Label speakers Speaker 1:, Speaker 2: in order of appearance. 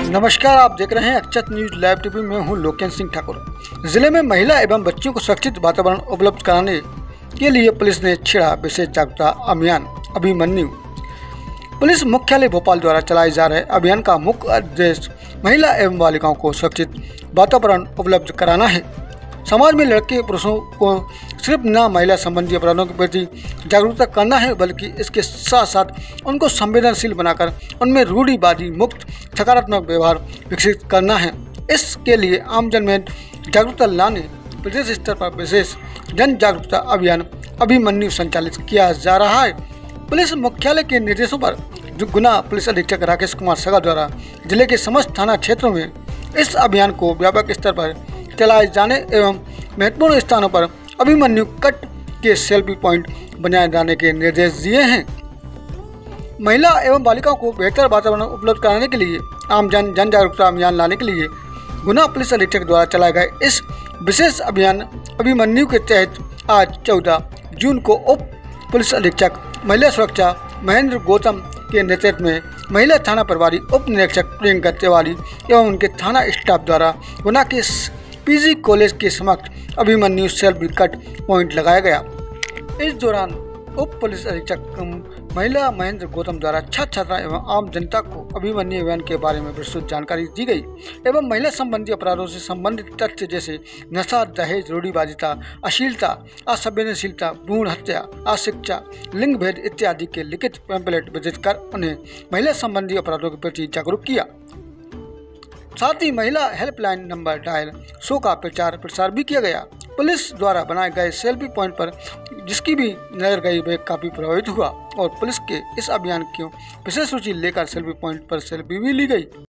Speaker 1: नमस्कार, आप देख रहे हैं अक्षत न्यूज लाइव टीवी में हूं लोकेश सिंह ठाकुर। जिले में महिला एवं बच्चियों को सुरक्षित वातावरण उपलब्ध कराने के लिए पुलिस ने छेड़ा विशेष जागरूकता अभियान अभिमन्यु। पुलिस मुख्यालय भोपाल द्वारा चलाए जा रहे अभियान का मुख्य उद्देश्य महिला एवं बालिकाओं को सुरक्षित वातावरण उपलब्ध कराना है। समाज में लड़के पुरुषों को सिर्फ न महिला संबंधी अपराधों के प्रति जागरूकता करना है, बल्कि इसके साथ साथ उनको संवेदनशील बनाकर उनमें रूढ़िवादी मुक्त सकारात्मक व्यवहार विकसित करना है। इसके लिए आमजन में जागरूकता लाने प्रदेश स्तर पर विशेष जन जागरूकता अभियान अभिमन्यु संचालित किया जा रहा है। पुलिस मुख्यालय के निर्देशों पर गुना पुलिस अधीक्षक राकेश कुमार सगा द्वारा जिले के समस्त थाना क्षेत्रों में इस अभियान को व्यापक स्तर पर चलाए जाने एवं महत्वपूर्ण स्थानों पर अभिमन्यु कट के सेल्फी पॉइंट बनाए जाने के निर्देश दिए हैं। महिला एवं बालिकाओं को बेहतर वातावरण उपलब्ध कराने के लिए आमजन जन जागरूकता अभियान लाने के लिए गुना पुलिस अधीक्षक द्वारा चलाए गए इस विशेष अभियान अभिमन्यु के तहत आज 14 जून को उप पुलिस अधीक्षक महिला सुरक्षा महेंद्र गौतम के नेतृत्व में महिला थाना प्रभारी उप निरीक्षक प्रियंका तिवारी एवं उनके थाना स्टाफ द्वारा गुना के पीजी कॉलेज के समक्ष अभिमन्यु सेल्फी कट पॉइंट लगाया गया। इस दौरान उप पुलिस अधीक्षक महिला महेंद्र गौतम द्वारा छात्र छात्रा एवं आम जनता को अभिमन्यु अभियान के बारे में विस्तृत जानकारी दी गई एवं महिला संबंधी अपराधों से संबंधित तथ्य जैसे नशा, दहेज, रूढ़िवादिता, अश्लीलता, असंवेदनशीलता, भ्रूण हत्या, अशिक्षा, लिंग भेद इत्यादि के लिखित पैम्पलेट वितरित कर उन्हें महिला संबंधी अपराधों के प्रति जागरूक किया। साथ ही महिला हेल्पलाइन नंबर डायल 100 का प्रचार प्रसार भी किया गया। पुलिस द्वारा बनाए गए सेल्फी पॉइंट पर जिसकी भी नजर गई वह काफी प्रभावित हुआ और पुलिस के इस अभियान की विशेष रुचि लेकर सेल्फी पॉइंट पर सेल्फी भी ली गई।